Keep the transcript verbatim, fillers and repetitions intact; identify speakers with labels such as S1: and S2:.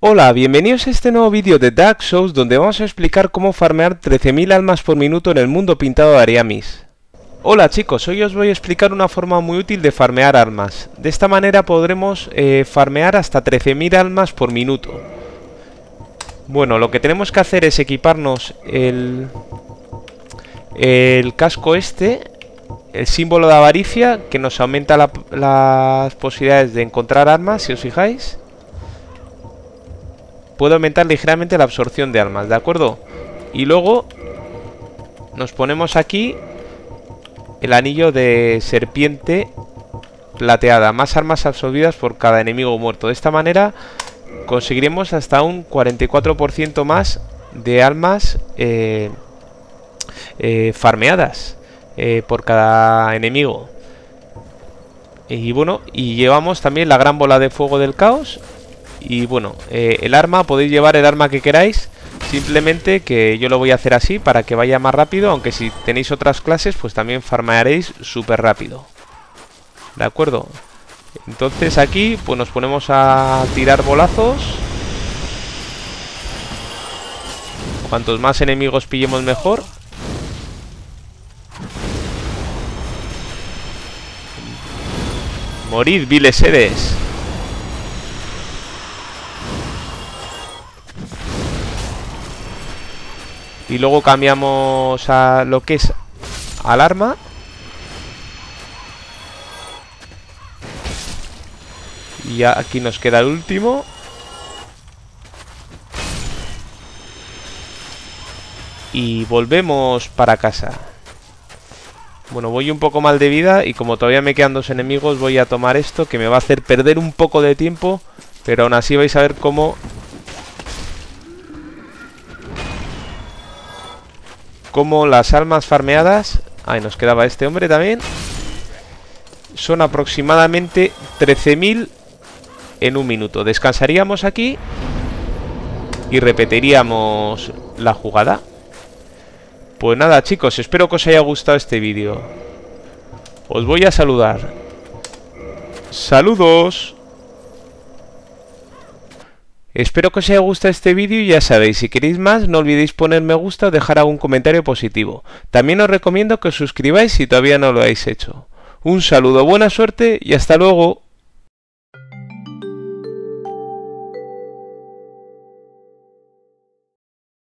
S1: Hola, bienvenidos a este nuevo vídeo de Dark Souls donde vamos a explicar cómo farmear trece mil almas por minuto en el mundo pintado de Ariamis. Hola chicos, hoy os voy a explicar una forma muy útil de farmear almas. De esta manera podremos eh, farmear hasta trece mil almas por minuto. Bueno, lo que tenemos que hacer es equiparnos el, el casco este, el símbolo de avaricia, que nos aumenta la, las posibilidades de encontrar armas, si os fijáis. Puede aumentar ligeramente la absorción de almas, ¿de acuerdo? Y luego nos ponemos aquí el anillo de serpiente plateada. Más armas absorbidas por cada enemigo muerto. De esta manera conseguiremos hasta un cuarenta y cuatro por ciento más de almas eh, eh, farmeadas eh, por cada enemigo. Y bueno, y llevamos también la gran bola de fuego del caos. Y bueno, eh, el arma, podéis llevar el arma que queráis. Simplemente que yo lo voy a hacer así para que vaya más rápido. Aunque si tenéis otras clases, pues también farmearéis súper rápido. ¿De acuerdo? Entonces aquí pues nos ponemos a tirar bolazos. Cuantos más enemigos pillemos mejor. Morid, viles seres. Y luego cambiamos a lo que es al arma. Y ya aquí nos queda el último. Y volvemos para casa. Bueno, voy un poco mal de vida. Y como todavía me quedan dos enemigos, voy a tomar esto, que me va a hacer perder un poco de tiempo. Pero aún así vais a ver cómo... Como las almas farmeadas... Ahí nos quedaba este hombre también. Son aproximadamente trece mil en un minuto. Descansaríamos aquí y repetiríamos la jugada. Pues nada chicos, espero que os haya gustado este vídeo. Os voy a saludar. ¡Saludos! Espero que os haya gustado este vídeo y ya sabéis, si queréis más no olvidéis poner me gusta o dejar algún comentario positivo. También os recomiendo que os suscribáis si todavía no lo habéis hecho. Un saludo, buena suerte y hasta luego.